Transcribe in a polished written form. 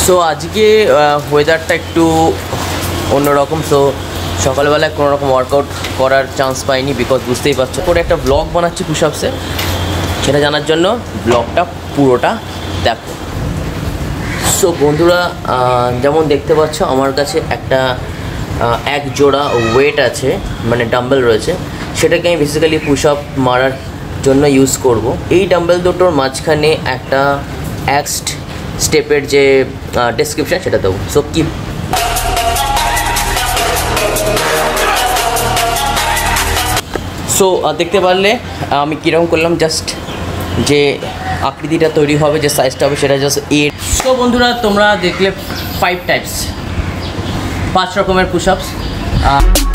So আজকে ওয়েদারটা একটু অন্যরকম। সো সকালবেলায় কোনো রকম ওয়ার্কআউট করার চান্স পাইনি, বিকজ বুঝতেই পারছো করে একটা ব্লগ বানাচ্ছি পুশআপসে। সেটা জানার জন্য ব্লগটা পুরোটা দেখো। সো বন্ধুরা, যেমন দেখতে পাচ্ছ আমার কাছে একটা এক জোড়া ওয়েট আছে, মানে ডাম্বেল রয়েছে। সেটাকে আমি বেসিক্যালি পুশআপ মারার জন্য ইউজ করব। এই ডাম্বেল দুটোর মাঝখানে একটা এক্সট স্টেপের যে ডেসক্রিপশান সেটা দেবো। সো কি দেখতে পারলে আমি কীরকম করলাম, জাস্ট যে আকৃতিটা তৈরি হবে, যে সাইজটা হবে সেটা জাস্ট এর। সো বন্ধুরা, তোমরা দেখলে 5 টাইপস, 5 রকমের পুশআপস।